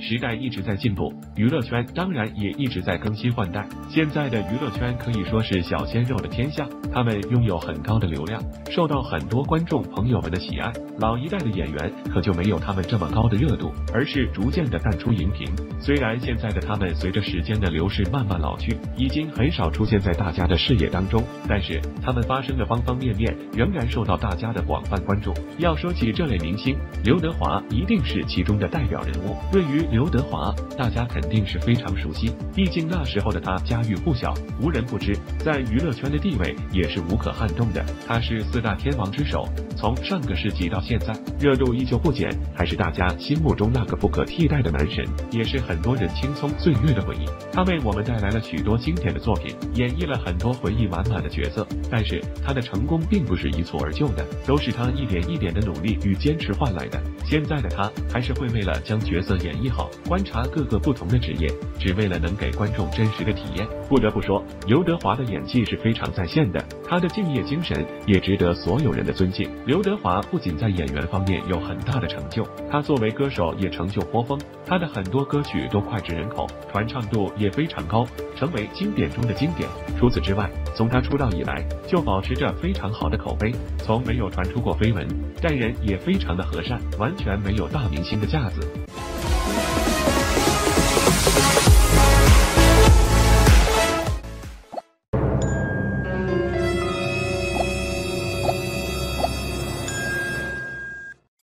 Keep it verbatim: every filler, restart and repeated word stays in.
时代一直在进步，娱乐圈当然也一直在更新换代。现在的娱乐圈可以说是小鲜肉的天下，他们拥有很高的流量，受到很多观众朋友们的喜爱。老一代的演员可就没有他们这么高的热度，而是逐渐的淡出荧屏。虽然现在的他们随着时间的流逝慢慢老去，已经很少出现在大家的视野当中，但是他们发生的方方面面仍然受到大家的广泛关注。要说起这类明星，刘德华一定是其中的代表人物。对于刘德华，大家肯定是非常熟悉，毕竟那时候的他家喻户晓，无人不知，在娱乐圈的地位也是无可撼动的。他是四大天王之首，从上个世纪到现在，热度依旧不减，还是大家心目中那个不可替代的男神，也是很多人青葱岁月的回忆。他为我们带来了许多经典的作品，演绎了很多回忆满满的角色，但是他的成功并不是一蹴而就的，都是他一点一点的努力与坚持换来的。现在的他还是会为了将角色演绎好，观察各个不同的职业，只为了能给观众真实的体验。不得不说，刘德华的演技是非常在线的，他的敬业精神也值得所有人的尊敬。刘德华不仅在演员方面有很大的成就，他作为歌手也成就颇丰，他的很多歌曲都脍炙人口，传唱度也非常高，成为经典中的经典。除此之外，从他出道以来就保持着非常好的口碑，从没有传出过绯闻，待人也非常的和善，完全没有大明星的架子。